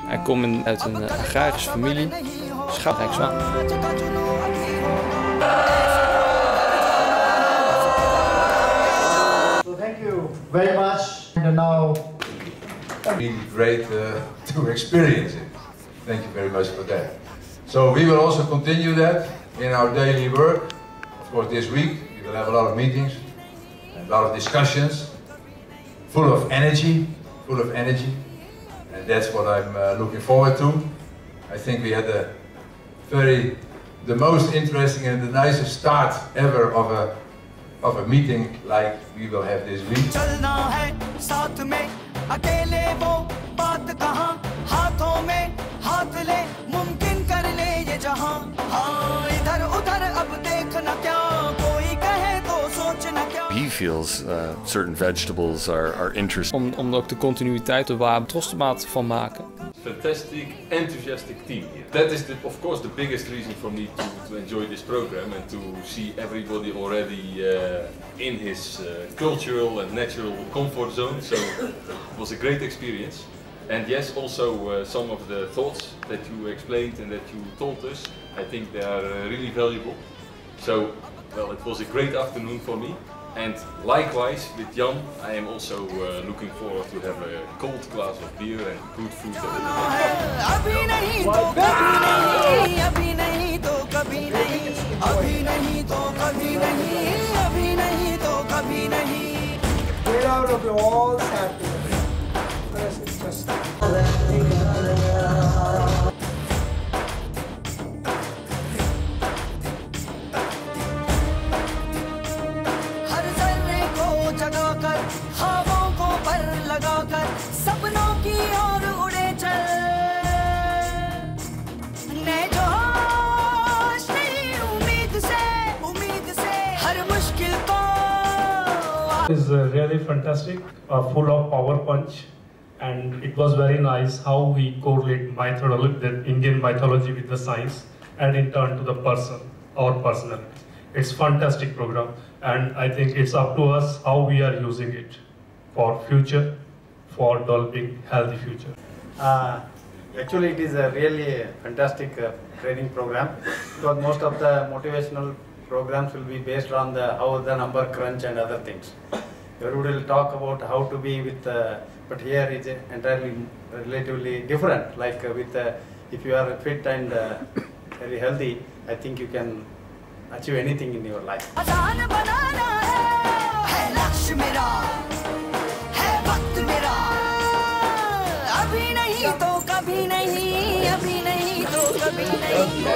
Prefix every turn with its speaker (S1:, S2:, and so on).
S1: Hij komt uit een agrarische familie, Rijkswaan.
S2: So thank you very much. And now,
S3: really great to experience it. Thank you very much for that. So we will also continue that in our daily work. Of course, this week we will have a lot of meetings, and a lot of discussions, full of energy, and that's what I'm looking forward to. I think we had the most interesting and the nicest start ever of a meeting like we will have this week.
S4: He feels certain vegetables are interesting.
S1: Om ook de continuïteit te bewaren, trots van maken.
S5: Fantastic, enthusiastic team here. That is, of course, the biggest reason for me to enjoy this program and to see everybody already in his cultural and natural comfort zone. So it was a great experience. And yes, also some of the thoughts that you explained and that you told us, I think they are really valuable. So, well, it was a great afternoon for me. And likewise with Jan, I am also looking forward to have a cold glass of beer and good food.
S2: get out of your all happiness. It's just
S6: is really fantastic, full of power punch, and it was very nice how we correlate mythology, the Indian mythology with the science, and in turn to the person or personality. It's fantastic program, and I think it's up to us how we are using it for future, for developing healthy future.
S7: Actually, it is a really fantastic training program, because most of the motivational programs will be based on how the number crunch and other things. Everybody will talk about how to be with, but here it's entirely relatively different. Like if you are fit and very healthy, I think you can achieve anything in your life.
S8: कभी नहीं तो कभी नहीं, अभी नहीं तो कभी नहीं।